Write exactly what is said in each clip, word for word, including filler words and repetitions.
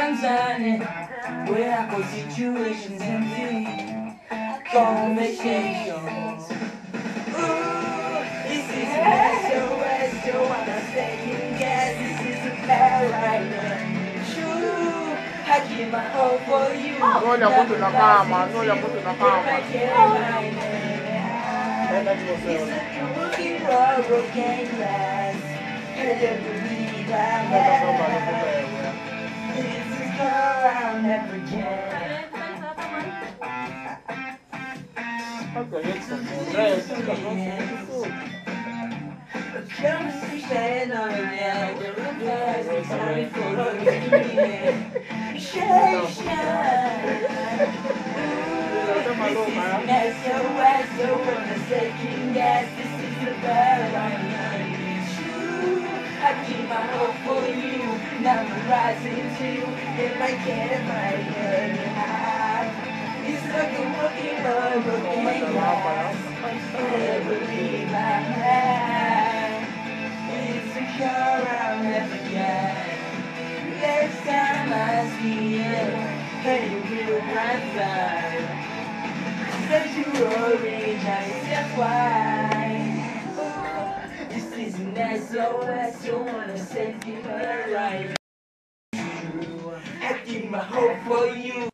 runs on it. When I go situations empty, conversations. Ooh, this is an S O S, so I'm not second guess. This is a paradise. True, I give my hope for you. No le apunto una cama, no le apunto una cama. It's like a rookie for broken glass. I don't believe I have. This is girl I'll never get. Conversation on the replies is time for the shake, shine. This is S O S, so when I second guess, this is the bad I'm true. I keep my hope for you, now I'm rising too. If I can't find any high, it's like a walking on broken glass. I believe I have. It's a cure I'll never get. Next time I see it, hey, you will run. Said you were rage, that's why. This is an S O S, so wanna save you her right. I give my hope for you.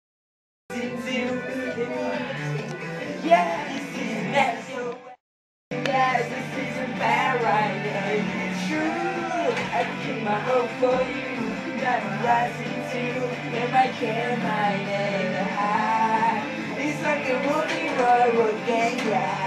Yeah, this is an S O S. Yeah, this is a paradise. True, I give my hope for you. I'm rising too, if I can't find it high. It's like a rookie road, gang, yeah.